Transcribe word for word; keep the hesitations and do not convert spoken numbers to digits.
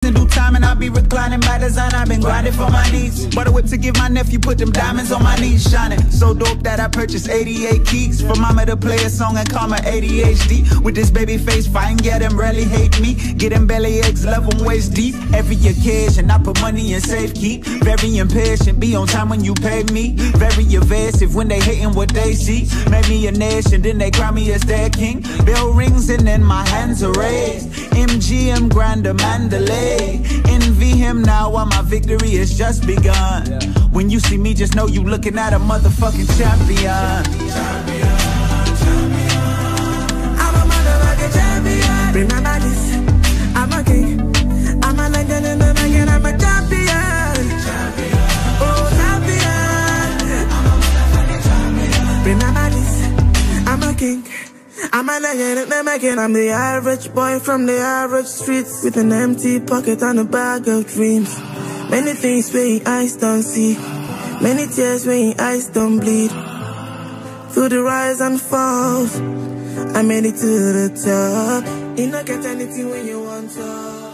in due time and I'll be reclining by design. I've been grinding for my needs. Bought a whip to give my nephew, put them diamonds on my knees, shining so dope that I purchased eighty-eight keys for mama to play a song and call my A D H D. With this baby face fine, yeah, them rarely hate me. Get them belly eggs, love them waist deep. Every occasion I put money in safe keep. Very impatient, be on time when you pay me. Very evasive when they hating what they see. Made me a nation, then they crown me as their king. Bell rings and then my hands are raised. M G M Grander Mandalay. Envy him now while my victory has just begun. When you see me, just know you looking at a motherfucking champion. Champion, champion. I'm a motherfucking champion. Bring my bodies, I'm a king. I'm a legend in the making, I'm a champion. Champion. Oh, champion. I'm a motherfucking champion. Bring my bodies, I'm a king. I'm a legend in the making. I'm the average boy from the average streets, with an empty pocket and a bag of dreams. Many things where your eyes don't see, many tears where your eyes don't bleed. Through the rise and falls, I made it to the top. You don't get anything when you want to.